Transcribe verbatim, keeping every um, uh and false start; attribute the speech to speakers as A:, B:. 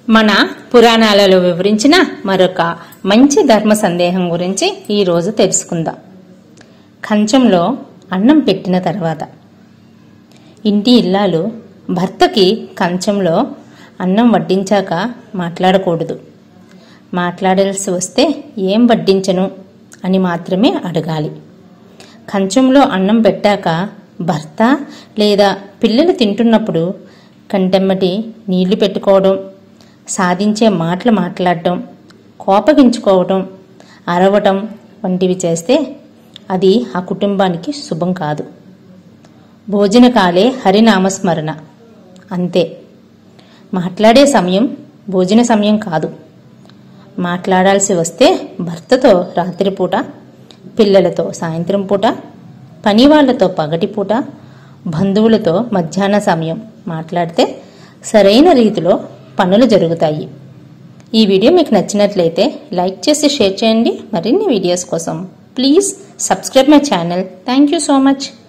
A: మన పురాణాలలో వివరించిన మరొక మంచి ధర్మ సందేహం గురించి ఈ రోజు తెలుసుకుందాం. కంచంలో అన్నం పెట్టిన తర్వాత ఇంటి ఇల్లాలు భర్తకి కంచంలో అన్నం వడ్డించాక మాట్లాడకూడదు. మాట్లాడాల్సి వస్తే ఏం వడ్డించను అని మాత్రమే అడగాలి. కంచంలో అన్నం పెట్టాక భర్త లేదా పిల్లలు తింటున్నప్పుడు కంటెమ్మటి నీళ్లు పెట్టుకోవడం, సాధించే మాటలు మాట్లాడటం, కోపగించుకోవటం, అరవటం వంటివి చేస్తే అది ఆ కుటుంబానికి శుభం కాదు. భోజనకాలే హరినామస్మరణ అంతే. మాట్లాడే సమయం భోజన సమయం కాదు. మాట్లాడాల్సి వస్తే భర్తతో రాత్రిపూట, పిల్లలతో సాయంత్రం పూట, పని వాళ్లతో పగటిపూట, బంధువులతో మధ్యాహ్న సమయం మాట్లాడితే సరైన రీతిలో పనులు జరుగుతాయి. ఈ వీడియో మీకు నచ్చినట్లయితే లైక్ చేసి షేర్ చేయండి. మరిన్ని వీడియోస్ కోసం please subscribe my channel. Thank you so much.